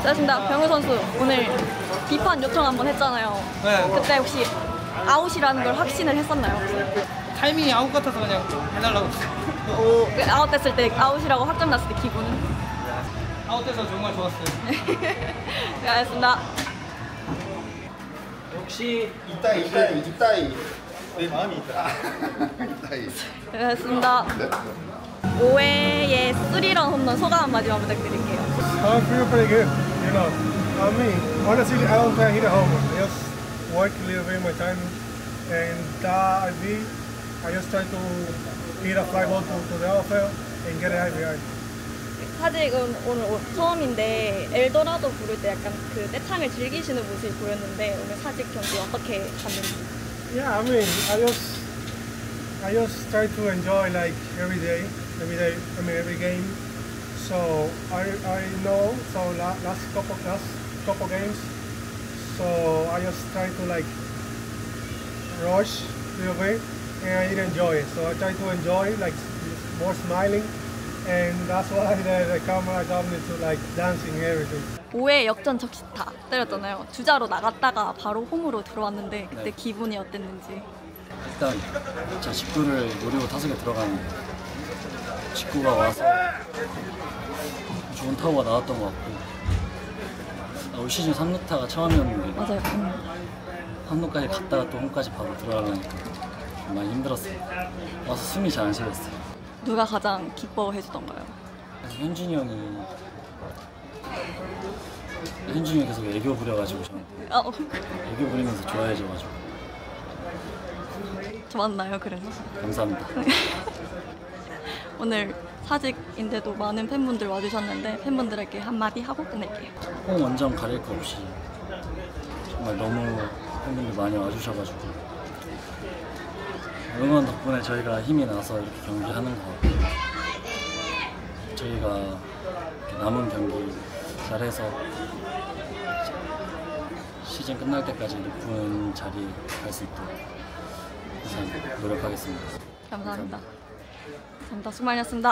알겠습니다. 병우 선수 오늘 비판 요청 한번 했잖아요. 네. 그때 혹시 아웃이라는 걸 확신을 했었나요? 타이밍이 아웃 같아서 그냥 해달라고 했어요. 그 아웃됐을 때 아웃이라고 확정 났을 때 기분은? 아웃돼서 정말 좋았어요. 네, 알겠습니다. 역시 이따이 내 마음이 있다. 이따이. 네, 알겠습니다. 5회의 3런 홈런 소감 한마디만 부탁드릴게요. I feel pretty good, you know. I mean, honestly, I don't think I hit a home run. I just work a little bit my time, and that I just try to hit a fly ball to the outfield and get it RBI. 사직은 오늘 처음인데 엘도라도 부를 때 약간 그 떼창을 즐기시는 모습이 보였는데 오늘 사직 경기 어떻게 갔는지? Yeah, I mean, I just try to enjoy like every day. I mean every game. So I know so last couple games. So I just try to like rush a little bit and I didn't enjoy it. So I try to enjoy like more smiling, and that's why the camera got me to like dancing and everything. 5회 역전 적시타 때렸잖아요. 주자로 나갔다가 바로 홈으로 들어왔는데 그때 기분이 어땠는지. 일단 제 직구를 노리고 타석에 들어가는데 직구가 와서 좋은 타구가 나왔던 것 같고 올 시즌 3루타가 처음이었는데 맞아요. 3루까지 갔다가 또 홈까지 바로 들어가려니까 많이 힘들었어요. 와서 숨이 잘 안 쉬었어요. 누가 가장 기뻐해주던가요? 현준이 계속 애교 부려가지고 저한테 애교 부리면서 좋아해줘가지고 좋았나요 그래서? 감사합니다. 오늘 사직인데도 많은 팬분들 와주셨는데 팬분들에게 한마디 하고 끝낼게요. 홈 원정 가릴 거 없이 정말 너무 팬분들 많이 와주셔가지고 응원 덕분에 저희가 힘이 나서 이렇게 경기하는 것 같고 저희가 남은 경기 잘해서 시즌 끝날 때까지 높은 자리에 갈 수 있도록 항상 노력하겠습니다. 감사합니다. 감사합니다. 수고 많으셨습니다.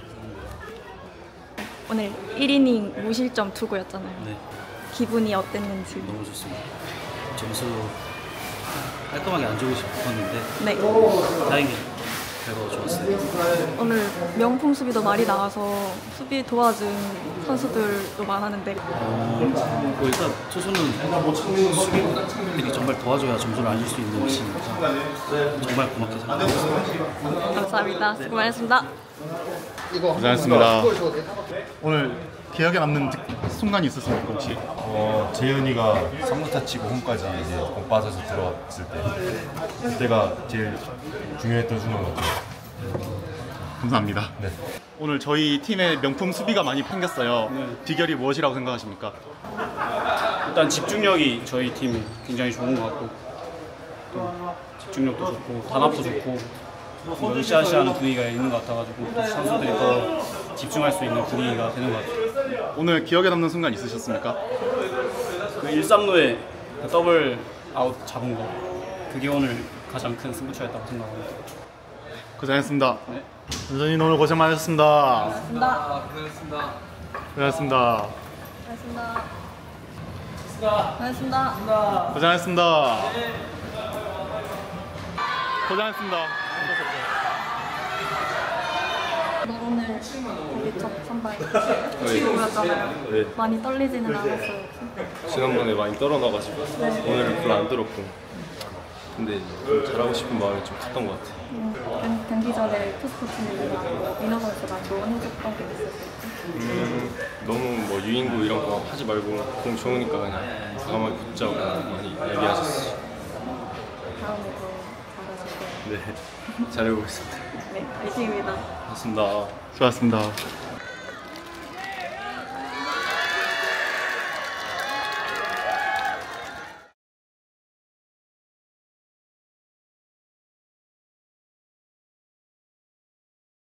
오늘 1이닝 무실점 투구였잖아요. 네, 기분이 어땠는지. 너무 좋습니다. 점수 깔끔하게 안 주고 싶었는데 네. 다행히 결과가 좋았어요. 오늘 명품 수비도 많이 나와서 수비 도와준 선수들도 많았는데 뭐 일단 투수는 수비들이 정말 도와줘야 점수를 안 줄 수 있는 것이니까 정말 고맙게 생각합니다. 감사합니다. 수고 많으셨습니다. 고생하셨습니다. 오늘 기억에 남는 순간이 있었습니까 혹시? 재현이가 3루타 치고 홈까지 이제 공 빠져서 들어왔을 때 그때가 제일 중요했던 순간 같아요. 감사합니다. 네. 오늘 저희 팀에 명품 수비가 많이 생겼어요. 비결이 무엇이라고 생각하십니까? 일단 집중력이 저희 팀이 굉장히 좋은 것 같고 또 집중력도 좋고 단합도 좋고 으쌰으쌰하는 분위기가 있는 것 같아가지고 또 선수들이 더 집중할 수 있는 분위기가 되는 것 같아요. 오늘 기억에 남는 순간 있으셨습니까? 그 1-3루에 그 더블 아웃 잡은 거 그게 오늘 가장 큰 승부처였다고 생각합니다. 고생하셨습니다. 네. 선생님 오늘 고생 많으셨습니다. 고맙습니다. 고생하셨습니다. 고생하셨습니다. 고맙습니다. 고맙습니다. 고생하셨습니다. 고생하셨습니다. 오늘 우리 첫 선발 치고였잖아요. 네. 많이 떨리지는 않았어요. 지난번에 많이 떨어나가지고 오늘은 별로 안 떨었고 근데 좀 잘하고 싶은 마음이 좀 컸던 것 같아요. 경기 전에 투스포츠님이랑 민호 선수가 조언해줬던 게 있었어요. 너무 뭐 유인구 이런 거 하지 말고 공 좋으니까 그냥 과감하게 붙자고 많이 얘기하셨어요. 다음에도 잘하실 거예요. 네, 잘해보겠습니다. 네, 화이팅입니다. 고맙습니다. 수고하셨습니다.